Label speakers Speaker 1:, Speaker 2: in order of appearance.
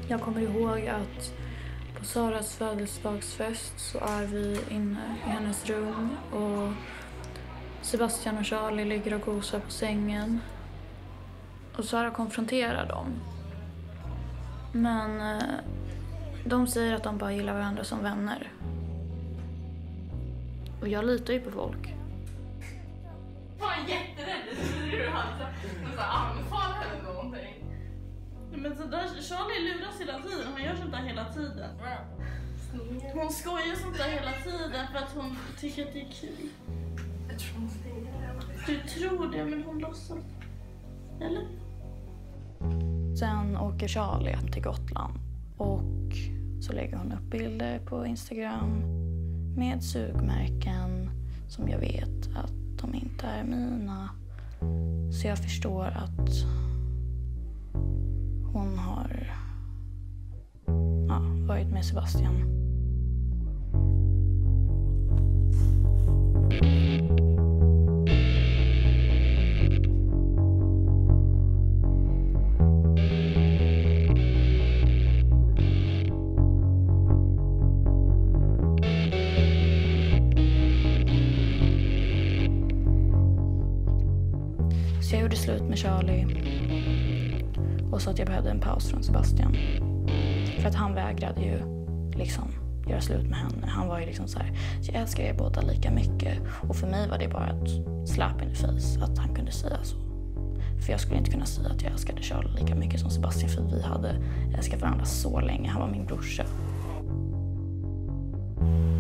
Speaker 1: Jag kommer ihåg att på Saras födelsedagsfest så är vi inne i hennes rum och Sebastian och Charlie ligger och gosar på sängen. Och Sara konfronterar dem. Men de säger att de bara gillar varandra som vänner. Och jag litar ju på folk.
Speaker 2: Jag var jätterädd. Du hade så anfall eller någonting. Men så där, Charlie luras hela tiden. Hon gör sånt där hela tiden. Hon skojar sånt där hela tiden för att hon tycker att det är kul.
Speaker 3: Jag tror hon säger det.
Speaker 2: Du tror det, men hon låtsas. Eller?
Speaker 1: Sen åker Charlie hem till Gotland och så lägger hon upp bilder på Instagram med sugmärken som jag vet att de inte är mina. Så jag förstår att hon har varit med Sebastian. Så jag gjorde slut med Charlie och sa att jag behövde en paus från Sebastian. För att han vägrade ju liksom göra slut med henne. Han var ju liksom så här: jag älskar er båda lika mycket. Och för mig var det bara ett slap in the face att han kunde säga så. För jag skulle inte kunna säga att jag älskade Charlie lika mycket som Sebastian, för vi hade älskat varandra så länge. Han var min brorsa.